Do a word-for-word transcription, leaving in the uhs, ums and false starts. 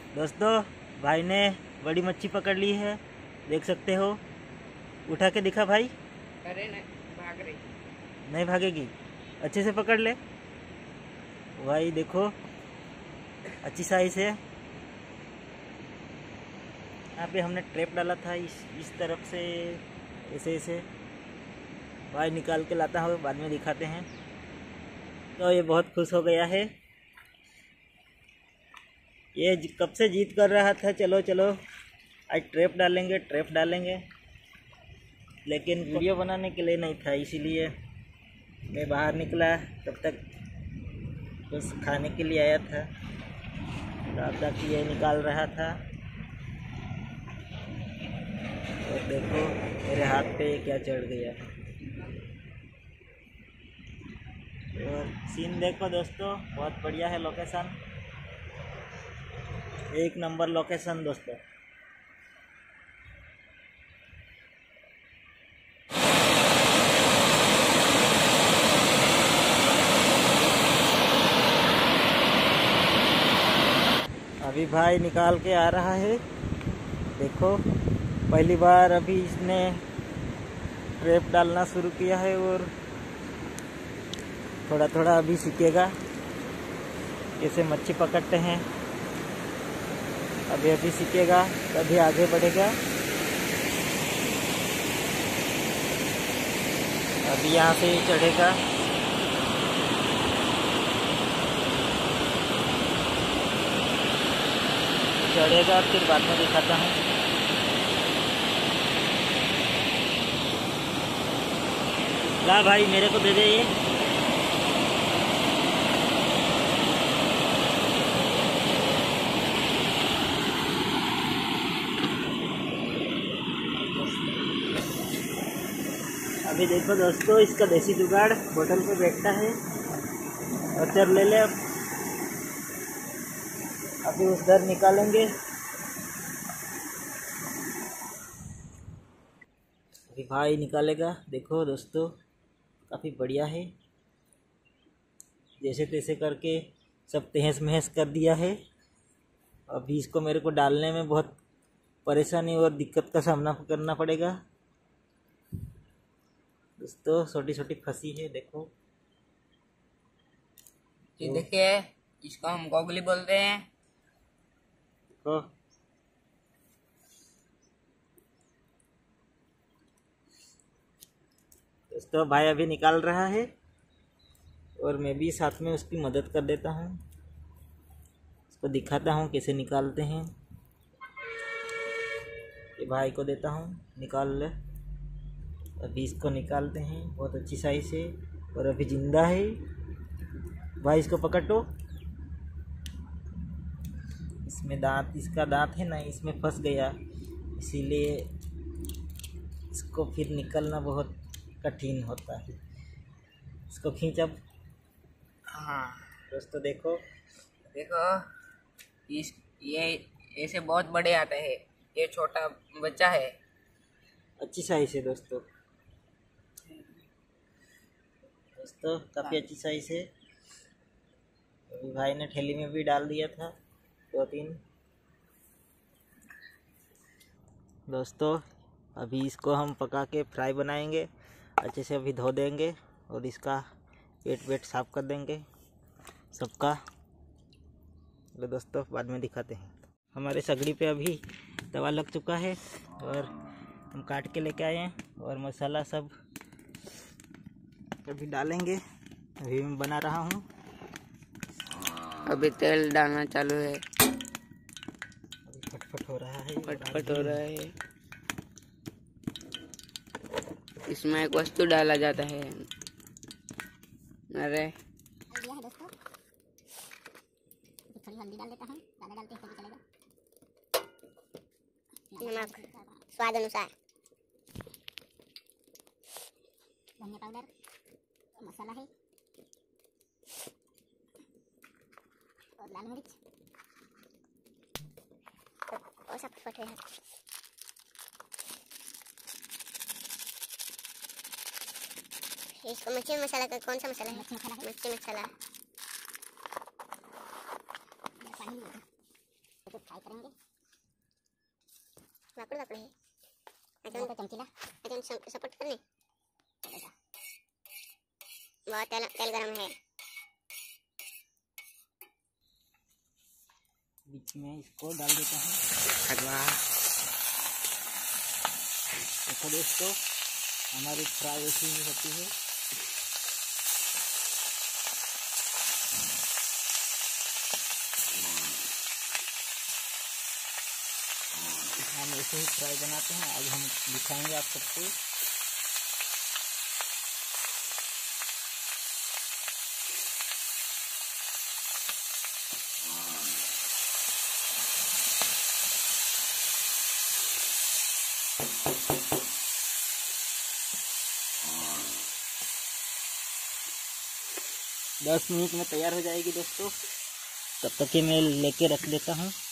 दोस्तों, भाई ने बड़ी मच्छी पकड़ ली है, देख सकते हो। उठा के दिखा भाई। अरे नहीं भाग रही। नहीं भागेगी, अच्छे से पकड़ ले भाई। देखो अच्छी साइज है। यहाँ पे हमने ट्रैप डाला था इस इस तरफ से, ऐसे ऐसे भाई निकाल के लाता हूँ, बाद में दिखाते हैं। तो ये बहुत खुश हो गया है। ये कब से जीत कर रहा था, चलो चलो आज ट्रैप डालेंगे ट्रैप डालेंगे, लेकिन वीडियो बनाने के लिए नहीं था, इसीलिए मैं बाहर निकला। तब तक बस खाने के लिए आया था, रात कि ये निकाल रहा था। और देखो मेरे हाथ पे क्या चढ़ गया। और सीन देखो दोस्तों, बहुत बढ़िया है लोकेशन, एक नंबर लोकेशन दोस्तों। अभी भाई निकाल के आ रहा है। देखो पहली बार अभी इसने ट्रैप डालना शुरू किया है और थोड़ा थोड़ा अभी सीखेगा कैसे मच्छी पकड़ते हैं। अभी अभी सीखेगा तभी आगे बढ़ेगा। अभी यहाँ से चढ़ेगा। चढ़ेगा फिर बाद में दिखाता हूँ। ला भाई मेरे को दे दे ये। अभी देखो दोस्तों, इसका देसी जुगाड़ बोतल पे बैठता है और चल ले ले। अब अभी उधर निकालेंगे। अभी भाई निकालेगा। देखो दोस्तों काफ़ी बढ़िया है, जैसे तैसे करके सब तहस महस कर दिया है। अभी इसको मेरे को डालने में बहुत परेशानी और दिक्कत का सामना करना पड़ेगा दोस्तों। छोटी छोटी फंसी है देखो। ये देखिए, इसको हम गोगली बोलते हैं। देखो दोस्तों, भाई अभी निकाल रहा है और मैं भी साथ में उसकी मदद कर देता हूँ। इसको दिखाता हूँ कैसे निकालते हैं। ये भाई को देता हूँ, निकाल ले। अभी इसको निकालते हैं, बहुत अच्छी साइज है और अभी जिंदा है। भाई इसको पकड़ लो। इसमें दांत, इसका दांत है ना, इसमें फंस गया, इसीलिए इसको फिर निकलना बहुत कठिन होता है। इसको खींच अब। हाँ दोस्तों देखो देखो, इस ये ऐसे बहुत बड़े आते हैं, ये छोटा बच्चा है। अच्छी साइज है दोस्तों। दोस्तों काफ़ी अच्छी साइज है। अभी भाई ने ठेली में भी डाल दिया था दो तीन। दोस्तों अभी इसको हम पका के फ्राई बनाएंगे, अच्छे से अभी धो देंगे और इसका पेट वेट साफ कर देंगे सबका। तो दोस्तों बाद में दिखाते हैं। हमारे सगड़ी पे अभी तवा लग चुका है और हम काट के लेके आए हैं और मसाला सब अभी डालेंगे। अभी मैं बना रहा हूँ। अभी तेल डालना चालू है। अभी फटफट हो रहा है, फटफट हो रहा है। इसमें एक वस्तु डाला जाता है। अरे दोस्तों थोड़ी हल्दी डाल देता हूँ, ज़्यादा डालते हैं तो चलेगा। नमक स्वाद अनुसार, धनिया पाउडर, मसाला है और लाल मिर्च और सब फट है। इसको मच्छी मसाला का कौन सा मसाला है? मच्छी मसाला। इसको फ्राई करेंगे। वाकुड़ वाकुड़ है अच्छा तो चमकीला अच्छा सपोर्ट करने चलेगा। बहुत तेल तेल गरम है। बीच में इसको डाल देते हैं अगवा देखो दोस्तों हमारी फ्राई ऐसी ही होती है। हम ऐसे ही फ्राई बनाते हैं। आज हम दिखाएंगे आप सबको। दस मिनट में तैयार हो जाएगी दोस्तों। तब तक ये मैं लेके रख देता हूँ।